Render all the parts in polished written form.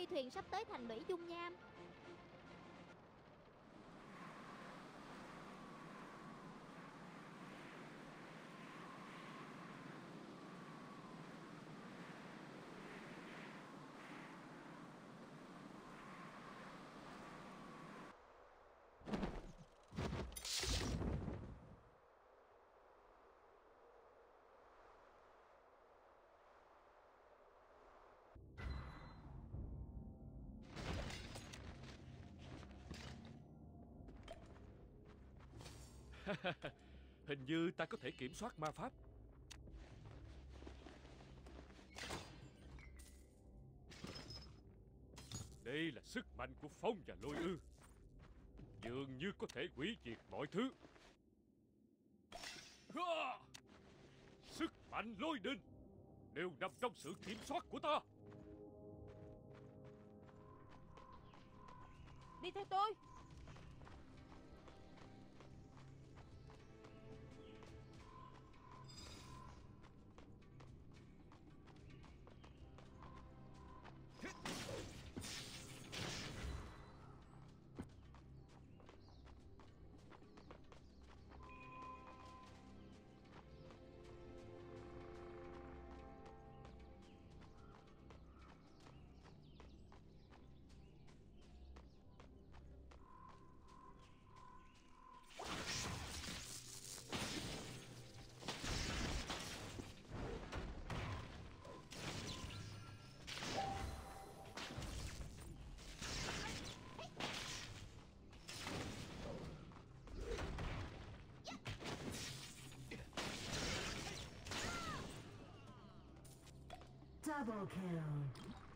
thuyền sắp tới thành lũy Dung Nham. Hình như ta có thể kiểm soát ma pháp. Đây là sức mạnh của phong và lôi ư, dường như có thể hủy diệt mọi thứ. Sức mạnh lôi đình đều nằm trong sự kiểm soát của ta. Đi theo tôi. Double kill.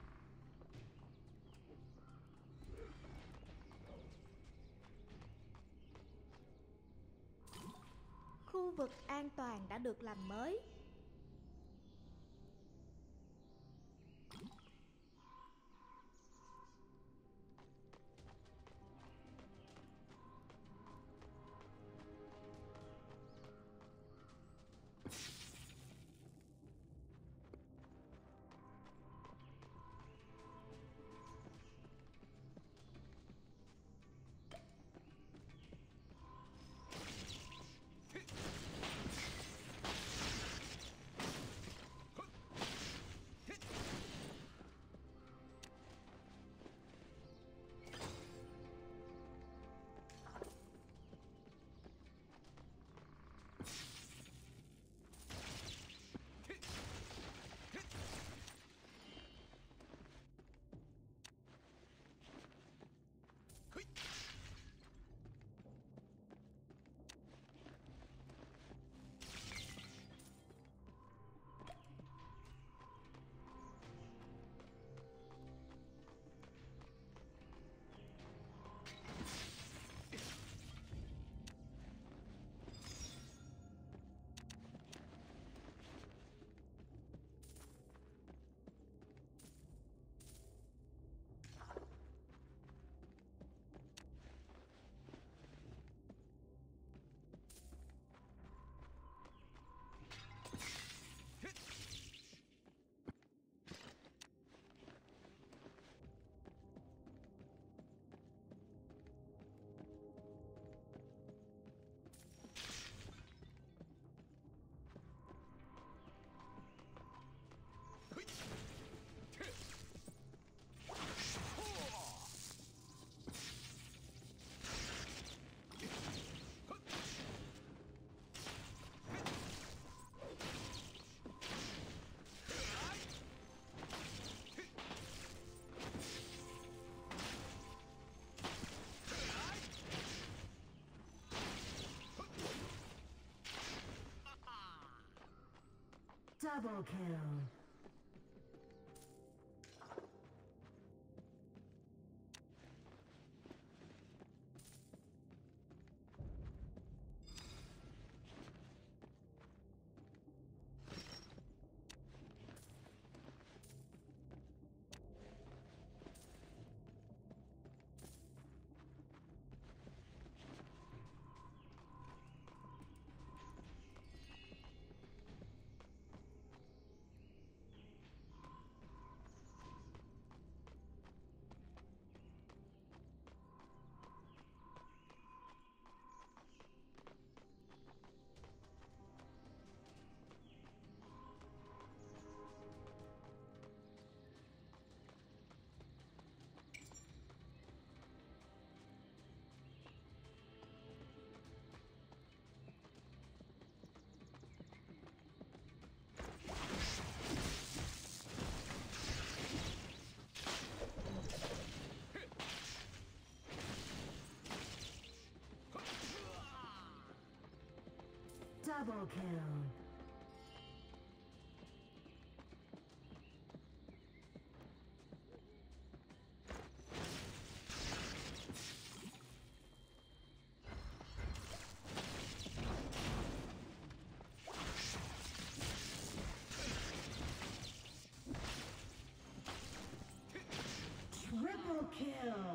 Khu vực an toàn đã được làm mới. Double kill. Double kill. Triple kill.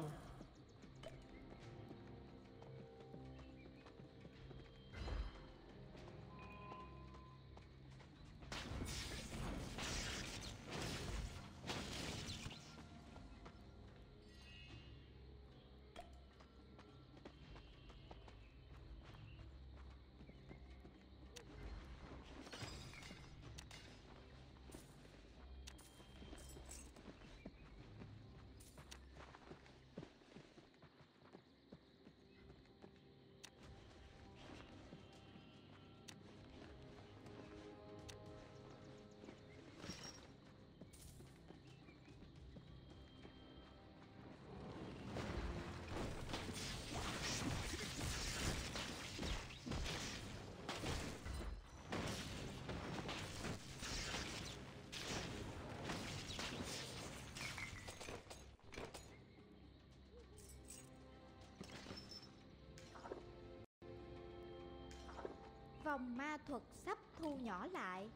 Vòng ma thuật sắp thu nhỏ lại.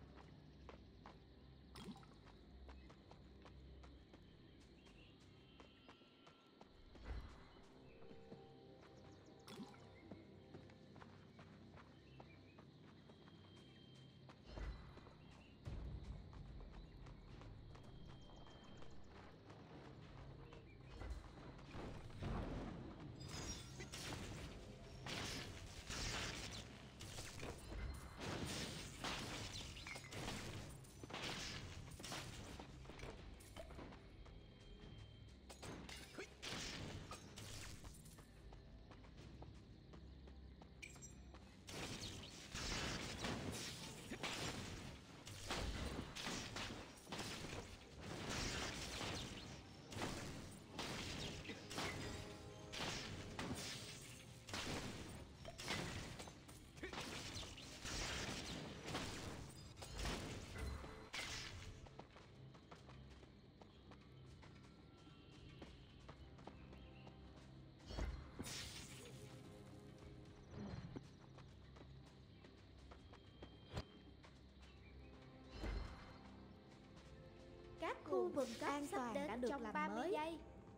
Các khu vực an toàn đã được trong làm 30 mới. giây.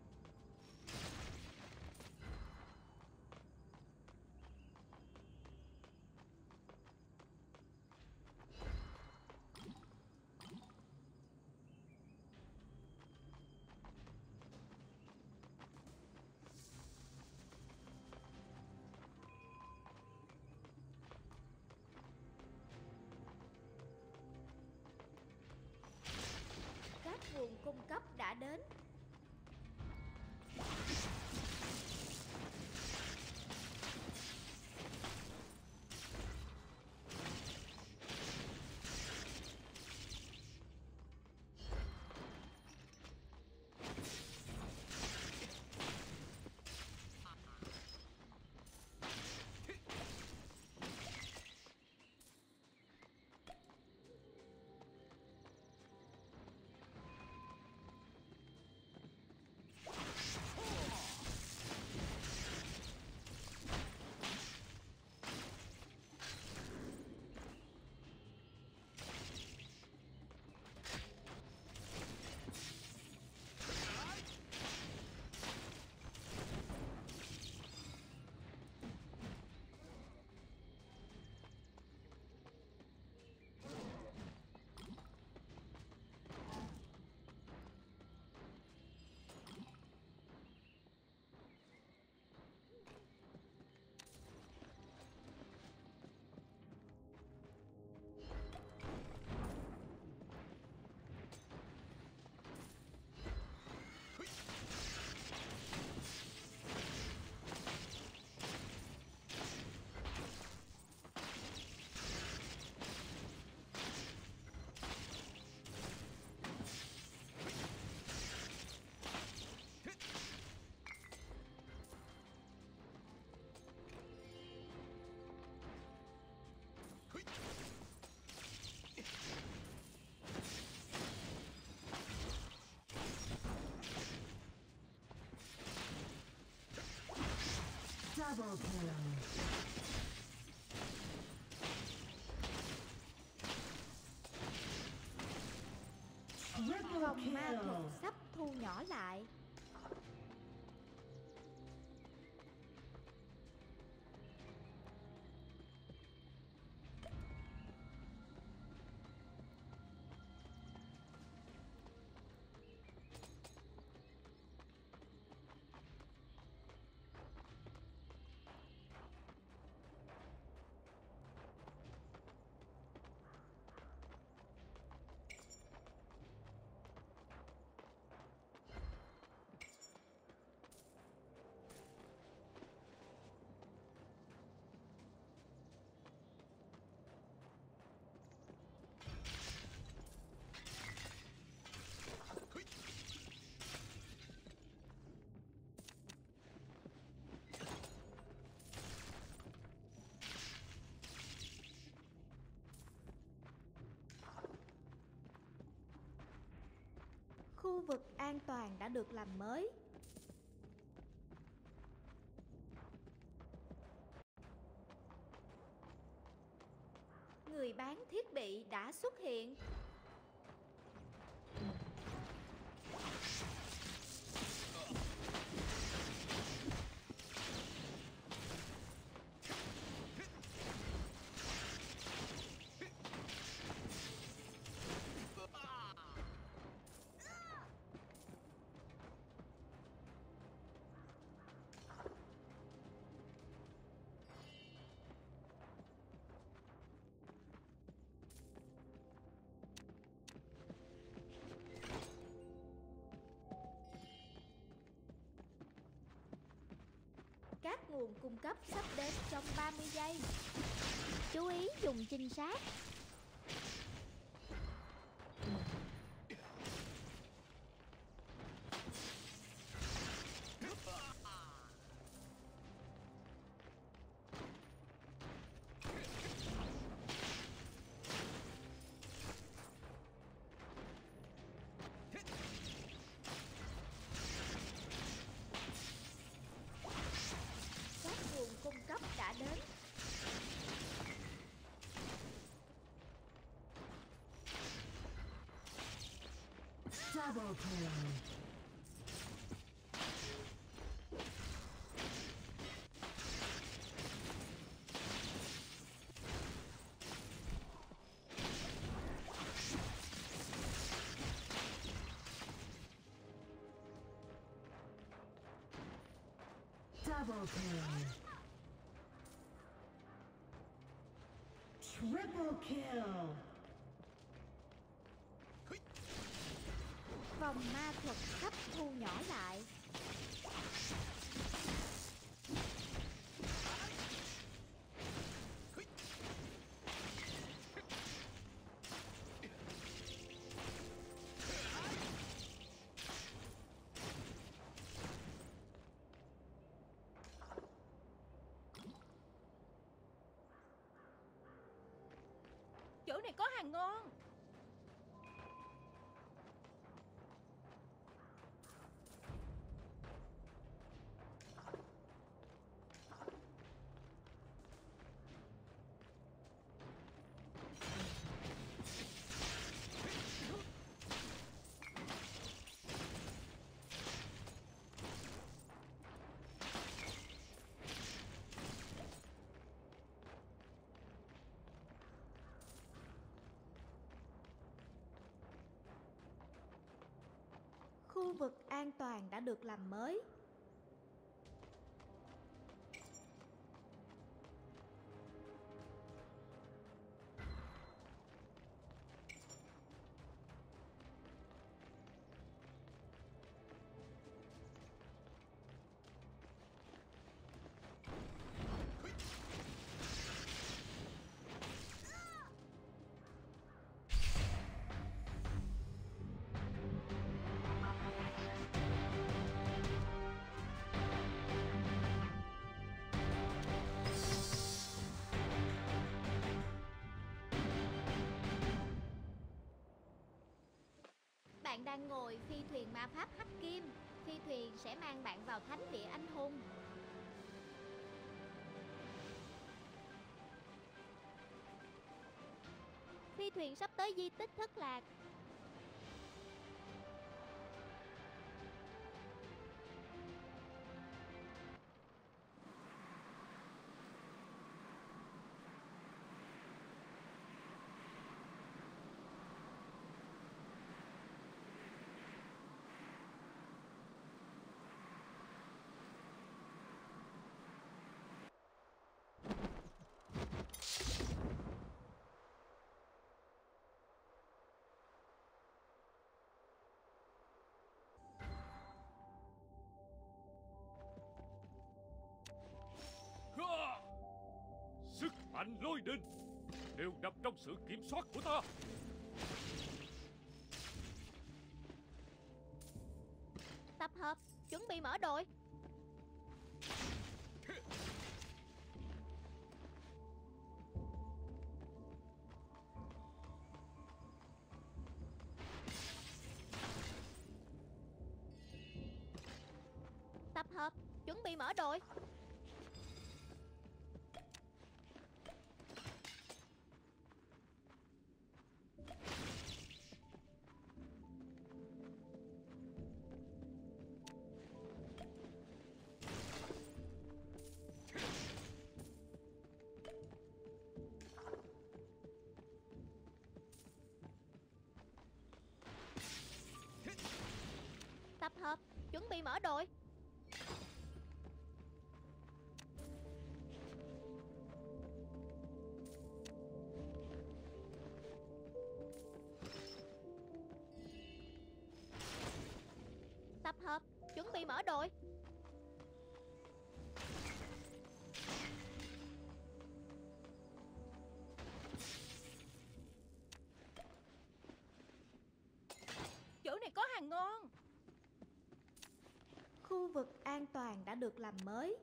Các nguồn cung cấp đã đến. Double kill. Triple Vòng ma thuật kill. sắp thu nhỏ lại. Khu vực an toàn đã được làm mới. Người bán thiết bị đã xuất hiện. Các nguồn cung cấp sắp đến trong 30 giây. Chú ý dùng trinh sát. Các nguồn cung cấp đã đến. Double kill. Double kill. Triple kill. Vòng ma thuật sắp thu nhỏ lại. Chỗ này có hàng ngon. Khu vực an toàn đã được làm mới. Bạn đang ngồi phi thuyền ma pháp Hắc Kim. Phi thuyền sẽ mang bạn vào thánh địa anh hùng. thuyền sắp tới di tích thất lạc. Ha! Sức mạnh lôi đình đều nằm trong sự kiểm soát của ta. Tập hợp, chuẩn bị mở đội. Tập hợp, chuẩn bị mở đội. Tập hợp, chuẩn bị mở đội. Tập hợp, chuẩn bị mở đội. Chỗ này có hàng ngon. Khu vực an toàn đã được làm mới.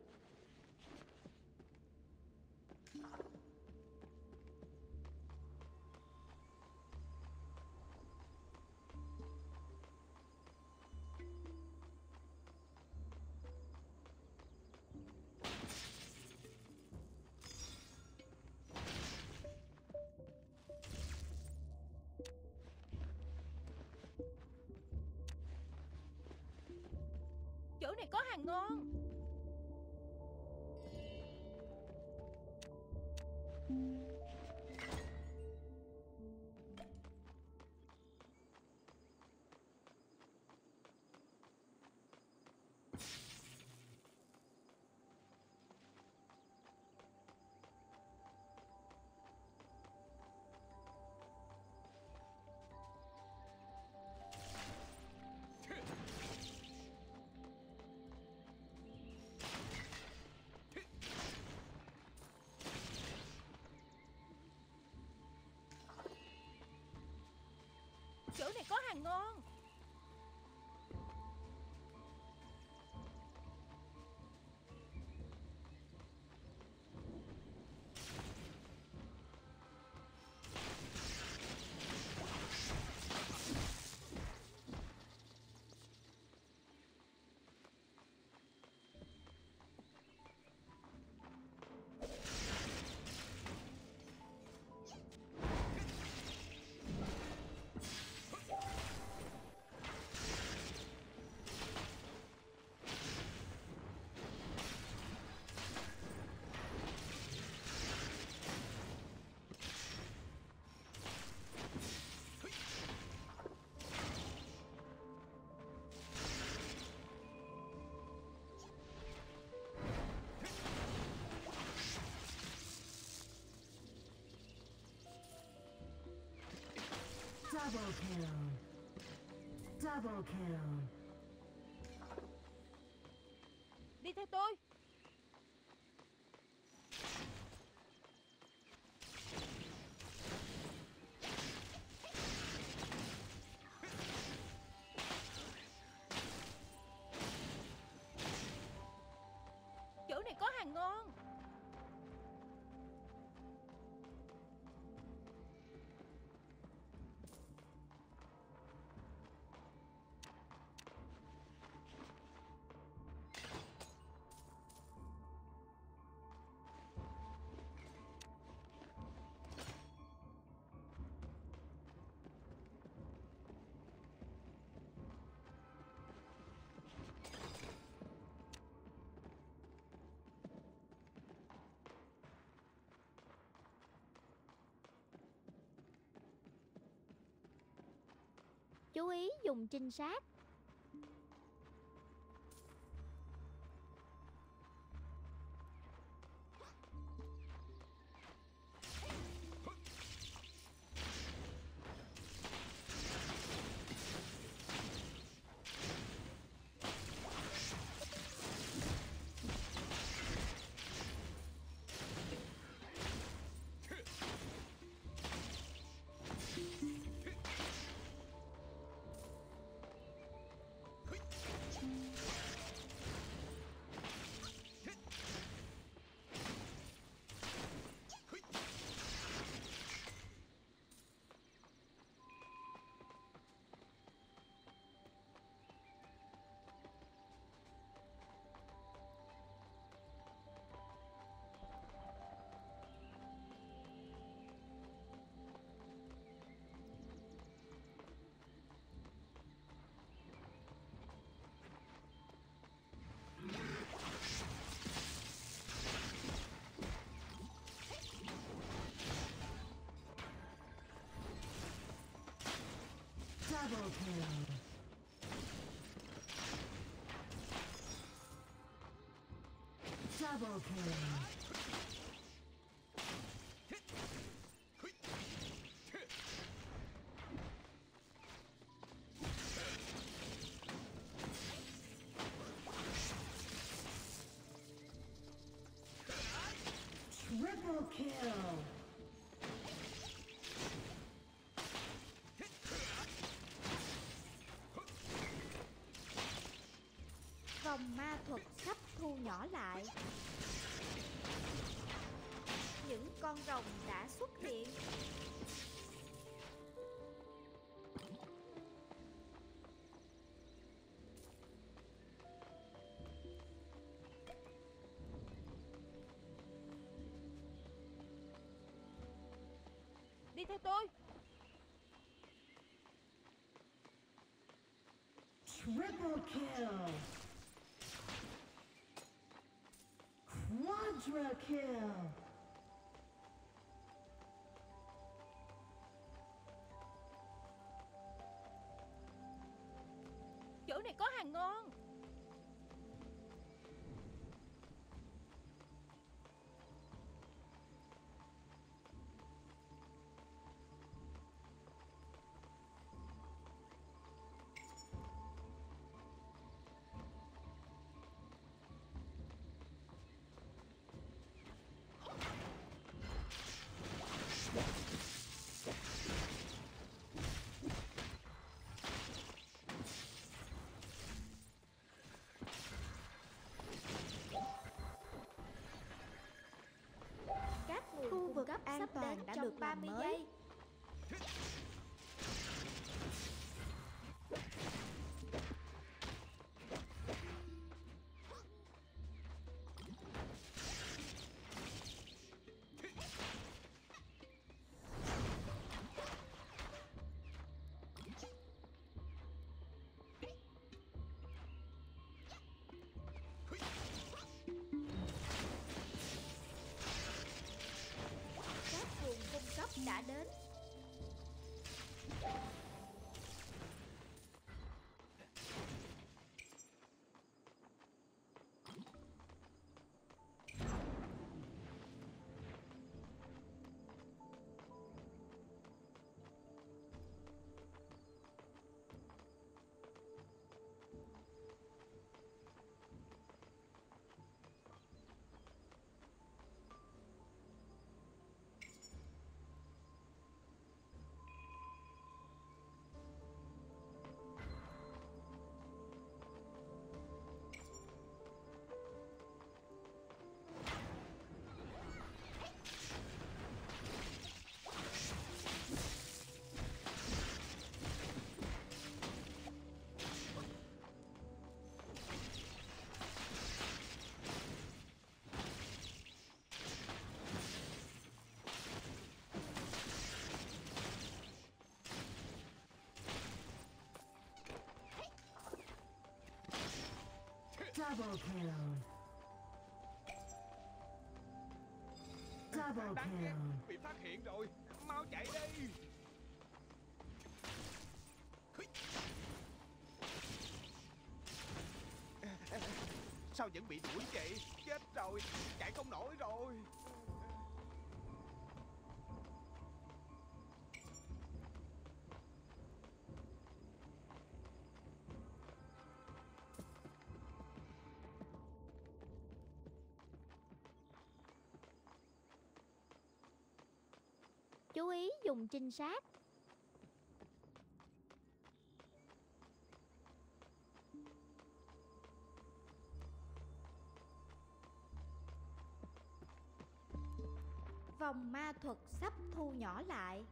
Chỗ này có hàng ngon. Chỗ này có hàng ngon. Double kill. Double kill. Đi theo tôi. Chỗ này có hàng ngon. Chú ý dùng trinh sát. Double kill. Double kill. Triple kill. Vòng ma thuật sắp thu nhỏ lại. Những con rồng đã xuất hiện. Đi theo tôi. Triple kill. Quadra kill. Chỗ này có hàng ngon. Các nguồn Khu cung vực cấp an sắp toàn đến đã trong được làm 30 mới. giây. Các nguồn cung cấp đã đến. Double kill. Double Đáng ghét, kill. bị phát hiện rồi. Mau chạy đi. vẫn bị đuổi vậy? Chết rồi, chạy không nổi rồi. Chú ý dùng trinh sát. Vòng ma thuật sắp thu nhỏ lại.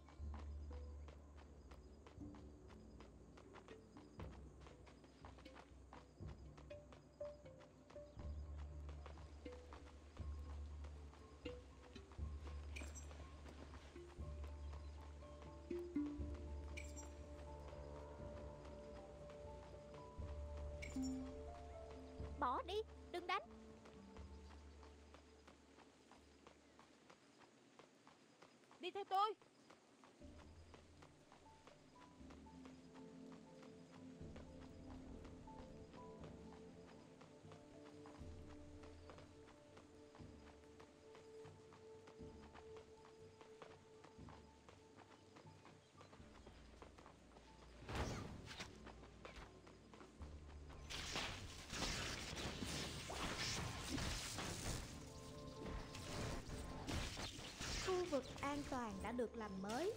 Bỏ đi, đừng đánh. Đi theo tôi. Khu vực an toàn đã được làm mới.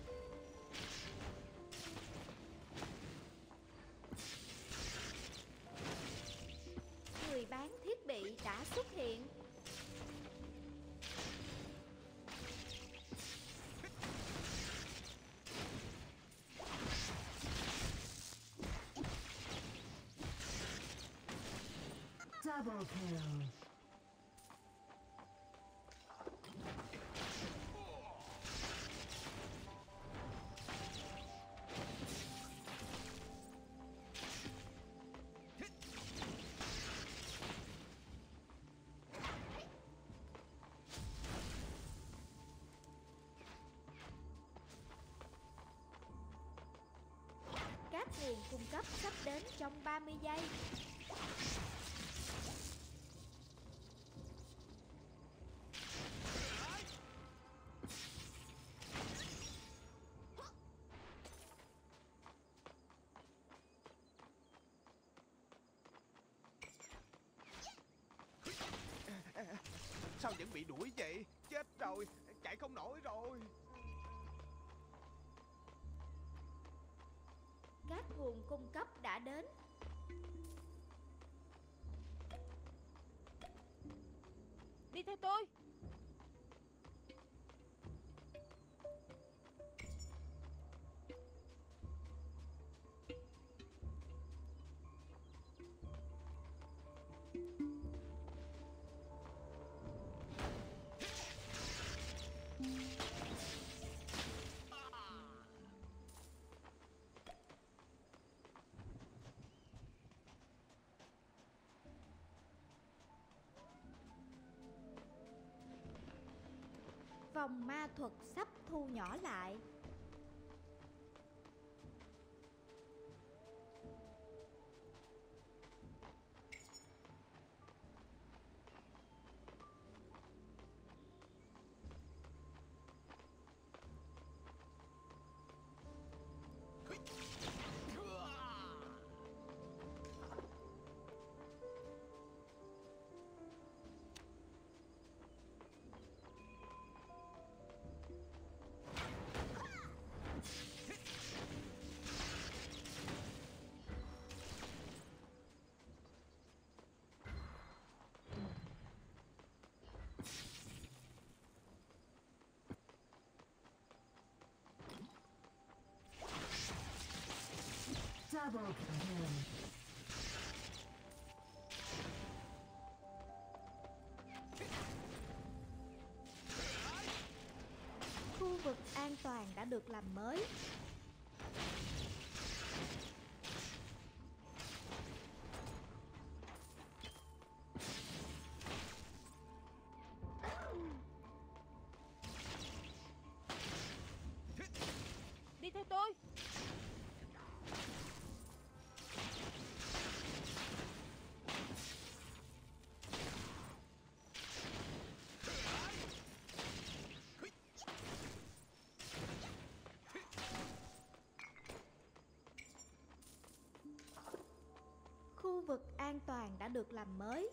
Người bán thiết bị đã xuất hiện. Double kill. Các nguồn cung cấp sắp đến trong 30 giây. Sao vẫn bị đuổi vậy? Chết rồi, chạy không nổi rồi. Các nguồn cung cấp đã đến. Đi theo tôi. Vòng ma thuật sắp thu nhỏ lại. Double kill. Khu vực an toàn đã được làm mới. Đi theo tôi. an toàn đã được làm mới.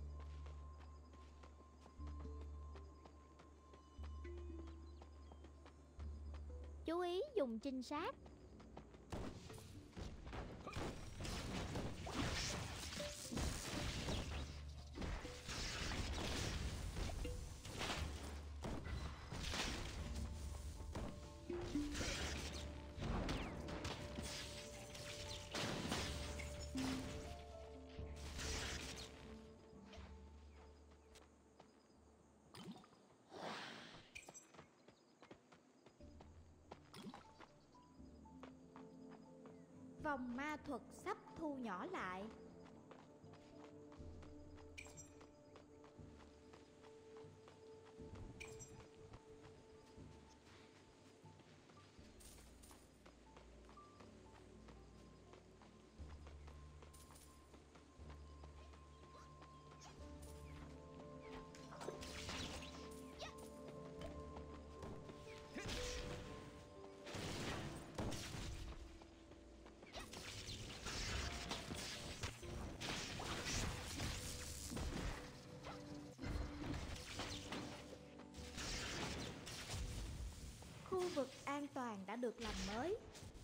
Chú ý dùng trinh sát. Vòng ma thuật sắp thu nhỏ lại. Khu vực an toàn đã được làm mới.